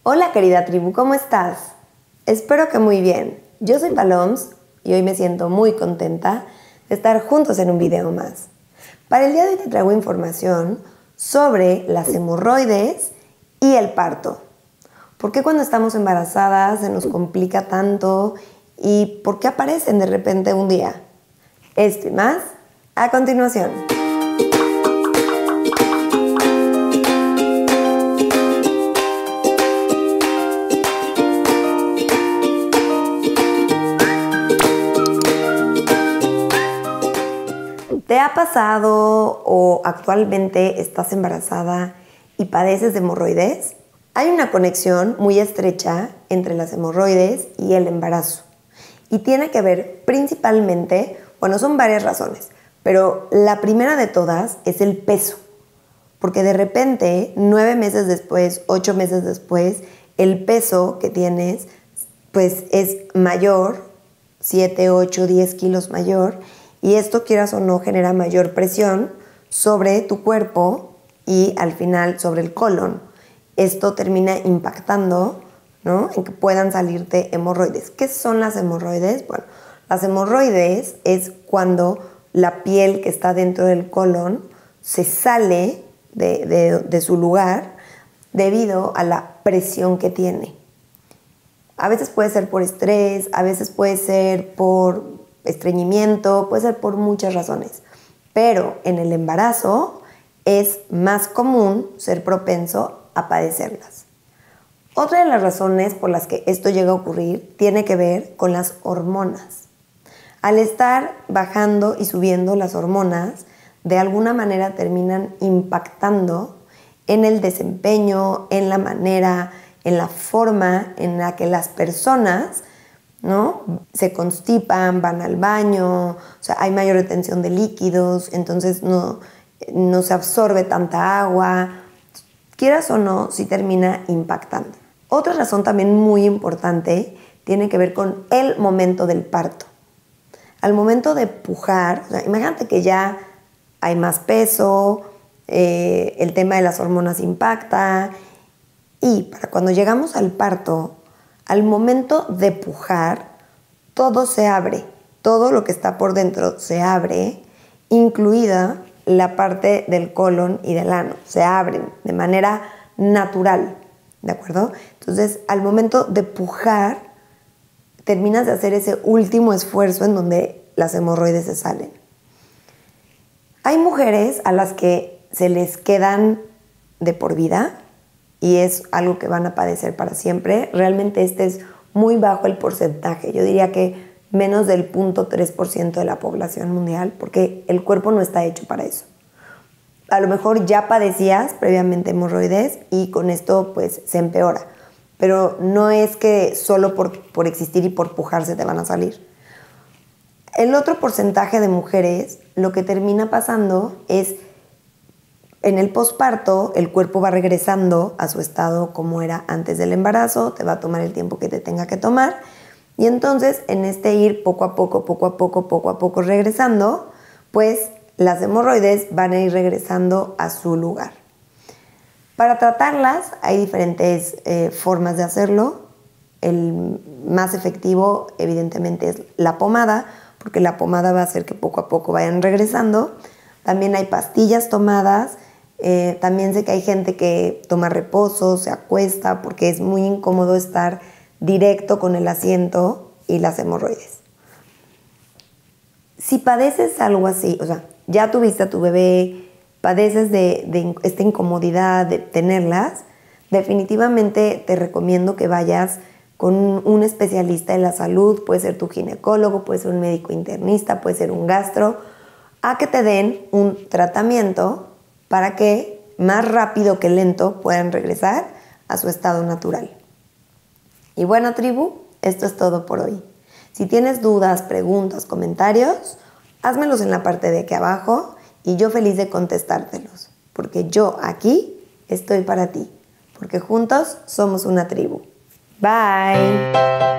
Hola querida tribu, ¿cómo estás? Espero que muy bien. Yo soy Paloms y hoy me siento muy contenta de estar juntos en un video más. Para el día de hoy te traigo información sobre las hemorroides y el parto. ¿Por qué cuando estamos embarazadas se nos complica tanto y por qué aparecen de repente un día? Esto y más a continuación. ¿Te ha pasado o actualmente estás embarazada y padeces de hemorroides? Hay una conexión muy estrecha entre las hemorroides y el embarazo. Y tiene que ver principalmente, son varias razones, pero la primera de todas es el peso. Porque de repente, 9 meses después, 8 meses después, el peso que tienes pues es mayor, 7, 8, 10 kilos mayor, y esto, quieras o no, genera mayor presión sobre tu cuerpo y al final sobre el colon. Esto termina impactando, ¿no?, en que puedan salirte hemorroides. ¿Qué son las hemorroides? Bueno, las hemorroides es cuando la piel que está dentro del colon se sale de su lugar debido a la presión que tiene. A veces puede ser por estrés, a veces puede ser por estreñimiento, puede ser por muchas razones. Pero en el embarazo es más común ser propenso a padecerlas. Otra de las razones por las que esto llega a ocurrir tiene que ver con las hormonas. Al estar bajando y subiendo las hormonas, de alguna manera terminan impactando en el desempeño, en la manera, en la forma en la que las personas, ¿no?, se constipan, van al baño, o sea, hay mayor retención de líquidos, entonces no se absorbe tanta agua. Quieras o no, sí termina impactando. Otra razón también muy importante tiene que ver con el momento del parto. Al momento de pujar, imagínate que ya hay más peso, el tema de las hormonas impacta, y para cuando llegamos al parto, al momento de pujar, todo se abre, todo lo que está por dentro se abre, incluida la parte del colon y del ano, se abren de manera natural, ¿de acuerdo? Entonces, al momento de pujar, terminas de hacer ese último esfuerzo en donde las hemorroides se salen. Hay mujeres a las que se les quedan de por vida y es algo que van a padecer para siempre. Realmente este es muy bajo el porcentaje. Yo diría que menos del 0.3% de la población mundial, porque el cuerpo no está hecho para eso. A lo mejor ya padecías previamente hemorroides y con esto pues se empeora. Pero no es que solo por existir y por pujarse te van a salir. El otro porcentaje de mujeres, lo que termina pasando es en el posparto, el cuerpo va regresando a su estado como era antes del embarazo, te va a tomar el tiempo que te tenga que tomar, y entonces en este ir poco a poco regresando, pues las hemorroides van a ir regresando a su lugar. Para tratarlas hay diferentes formas de hacerlo. El más efectivo evidentemente es la pomada, porque la pomada va a hacer que poco a poco vayan regresando. También hay pastillas tomadas. También sé que hay gente que toma reposo, se acuesta, porque es muy incómodo estar directo con el asiento y las hemorroides. Si padeces algo así, o sea, ya tuviste a tu bebé, padeces de esta incomodidad de tenerlas, definitivamente te recomiendo que vayas con un especialista de la salud. Puede ser tu ginecólogo, puede ser un médico internista, puede ser un gastro, a que te den un tratamiento para que más rápido que lento puedan regresar a su estado natural. Y bueno, tribu, esto es todo por hoy. Si tienes dudas, preguntas, comentarios, házmelos en la parte de aquí abajo y yo feliz de contestártelos, porque yo aquí estoy para ti, porque juntos somos una tribu. Bye.